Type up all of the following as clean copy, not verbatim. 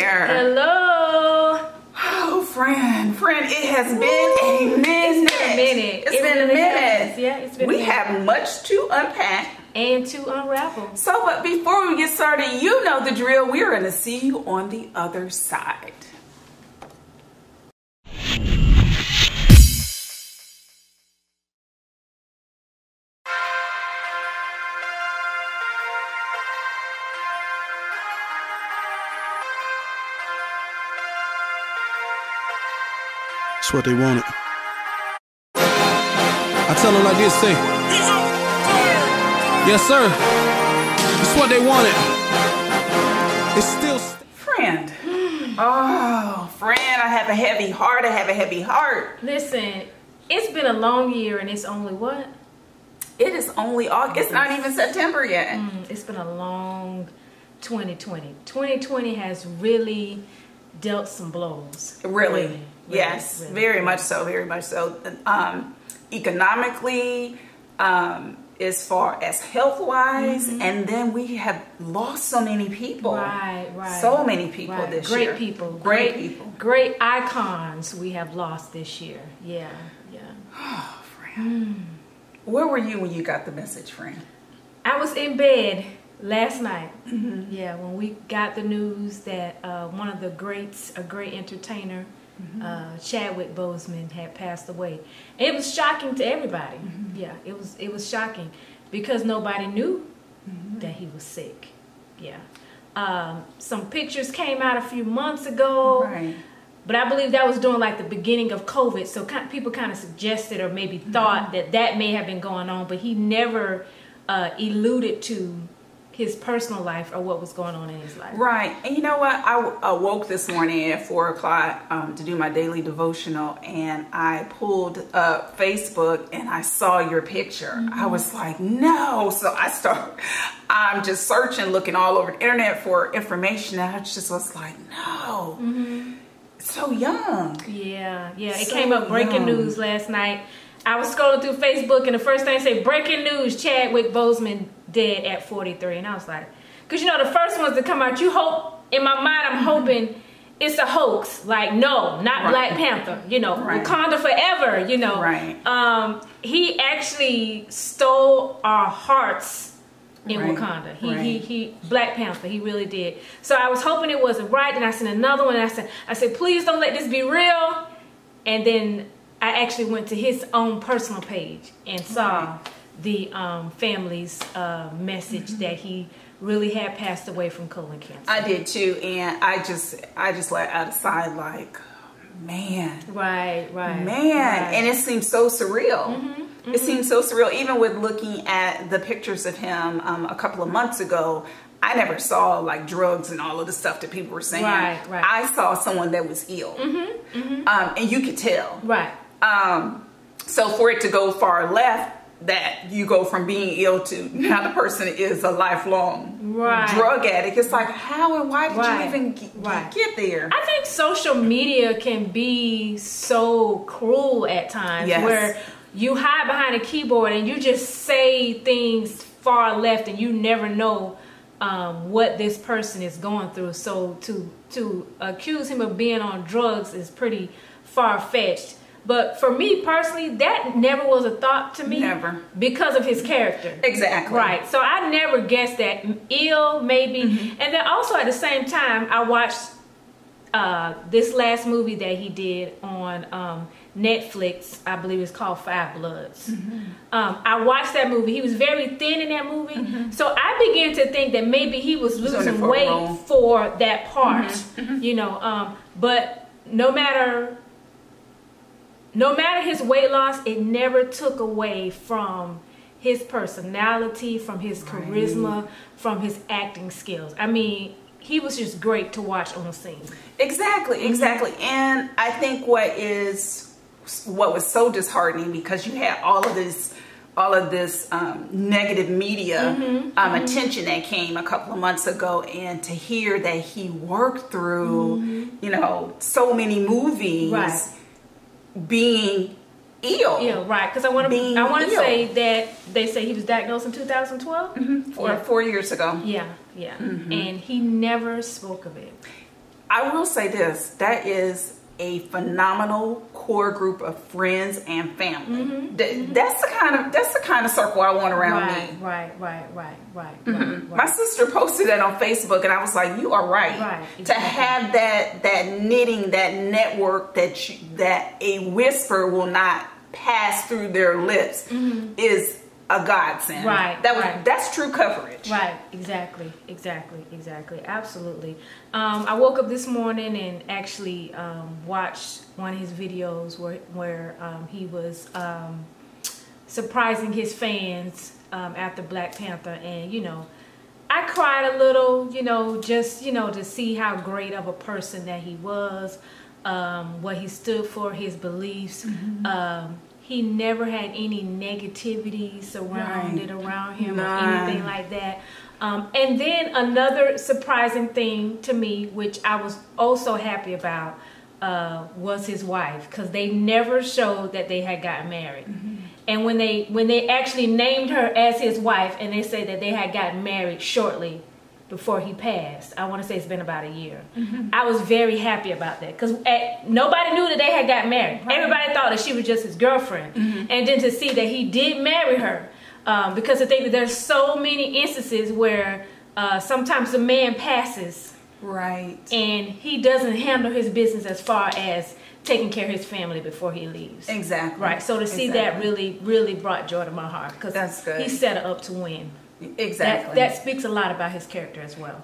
there. Hello. Oh, friend, it has been a minute. It's been a minute. Yeah, it's been a minute. We have much to unpack and to unravel. So, but before we get started, you know the drill. We're going to see you on the other side. That's what they wanted. I tell them like this, say, yes, sir. That's what they wanted. It's still. Friend. Oh, friend, I have a heavy heart. Listen, it's been a long year and it's only what? It is only August. It's not even September yet. It's been a long 2020. 2020 has really dealt some blows. Really. Yes, really. Very much so. Economically, as far as health-wise, and then we have lost so many people. Right. So many people this year. Great people. Great icons we have lost this year. Yeah. Oh, friend. Where were you when you got the message, friend? I was in bed last night. Yeah, when we got the news that one of the greats, a great entertainer, Chadwick Boseman, had passed away. It was shocking to everybody. Yeah, it was shocking because nobody knew that he was sick. Yeah, some pictures came out a few months ago, right. But I believe that was during like the beginning of COVID. So people kind of suggested or maybe thought that may have been going on, but he never alluded to his personal life or what was going on in his life. Right. And you know what? I woke this morning at 4 o'clock to do my daily devotional, and I pulled up Facebook and I saw your picture. I was like, no. So I'm just searching, looking all over the internet for information, and I just was like, no. So young. Yeah. It came up breaking news last night. I was scrolling through Facebook and the first thing said, breaking news, Chadwick Boseman dead at 43. And I was like, because you know, the first ones that come out, you hope, in my mind, I'm hoping it's a hoax. Like, no, not Black Panther, you know, Wakanda forever, you know. Right. He actually stole our hearts in Wakanda. He Black Panther, he really did. So I was hoping it wasn't right. Then I sent another one and I said, please don't let this be real. And then I actually went to his own personal page and saw the family's message that he really had passed away from colon cancer. I did too, and I just let out a sigh like, man. Right. And it seems so surreal. It seems so surreal. Even with looking at the pictures of him a couple of months ago, I never saw like drugs and all of the stuff that people were saying. Right. I saw someone that was ill, and you could tell. Right. So for it to go far left, that you go from being ill to now the person is a lifelong drug addict. It's like, how and why did you even get there? I think social media can be so cruel at times, where you hide behind a keyboard and you just say things far left and you never know what this person is going through. So to accuse him of being on drugs is pretty far-fetched. But for me personally, that never was a thought to me. Never. Because of his character. Exactly. Right. So I never guessed that. Ill, maybe. And then also at the same time, I watched this last movie that he did on Netflix. I believe it's called Five Bloods. I watched that movie. He was very thin in that movie. So I began to think that maybe he was losing weight for that part. You know, but no matter his weight loss, it never took away from his personality, from his charisma, from his acting skills. I mean, he was just great to watch on the scene. Exactly. And I think what was so disheartening, because you had all of this negative media attention that came a couple of months ago, and to hear that he worked through, you know, so many movies. Being ill. Yeah, right. Because I want to say that they say he was diagnosed in 2012 or 4 years ago. Yeah. And he never spoke of it. I will say this, that is a phenomenal core group of friends and family. That's the kind of circle I want around me. Right. My sister posted that on Facebook, and I was like, you are right. Exactly. To have that knitting, that network, that a whisper will not pass through their lips is a godsend. That's true coverage. Right. Exactly. Absolutely. I woke up this morning and actually watched one of his videos where he was surprising his fans after Black Panther, and I cried a little, just to see how great of a person that he was, what he stood for, his beliefs. He never had any negativity surrounded around him or anything like that. And then another surprising thing to me, which I was also happy about, was his wife, because they never showed that they had gotten married. And when they actually named her as his wife, and they said that they had gotten married shortly before he passed, I want to say it's been about a year. I was very happy about that, because nobody knew that they had gotten married. Everybody thought that she was just his girlfriend. And then to see that he did marry her, because I think that there's so many instances where sometimes the man passes, and he doesn't handle his business as far as taking care of his family before he leaves. So to see that really brought joy to my heart, because he set her up to win. That speaks a lot about his character as well.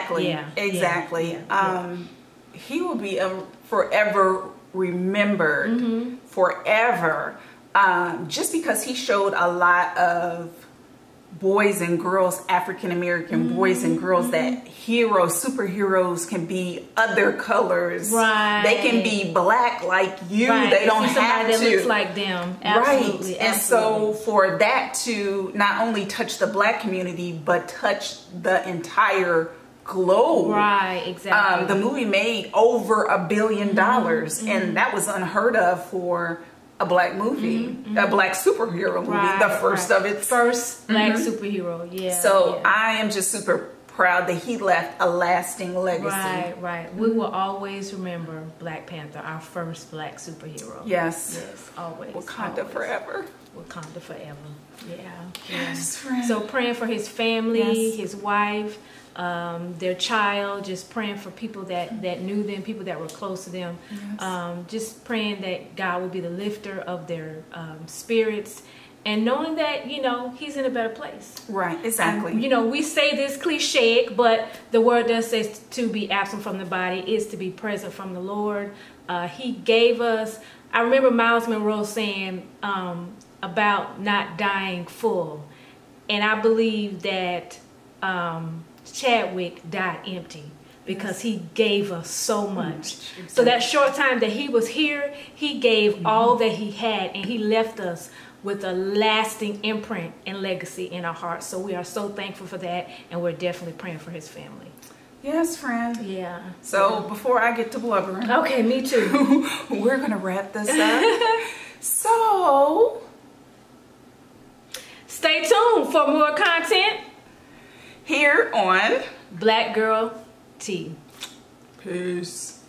He will be forever remembered, forever, just because he showed a lot of boys and girls, African American boys and girls, that superheroes can be other colors. They can be black like you. They don't have to. That looks like them. Absolutely. And so for that to not only touch the black community, but touch the entire globe. The movie made over $1 billion, and that was unheard of for a black movie, a black superhero movie, the first of its. First black superhero, I am just super proud that he left a lasting legacy. We will always remember Black Panther, our first black superhero. Yes, always. Wakanda forever. Wakanda forever. Yes, so praying for his family, his wife, their child, just praying for people that knew them, people that were close to them, just praying that God will be the lifter of their spirits, and knowing that he's in a better place. We say this cliche, but the word does say to be absent from the body is to be present from the Lord. He gave us, I remember Miles Monroe saying about not dying full, and I believe that Chadwick died empty, because he gave us so much. So that short time that he was here, he gave all that he had, and he left us with a lasting imprint and legacy in our hearts. So we are so thankful for that, and we're definitely praying for his family. Yes, friend. So before I get to blubbering, okay, me too. We're gonna wrap this up. So stay tuned for more content here on Black Girl Tea. Peace.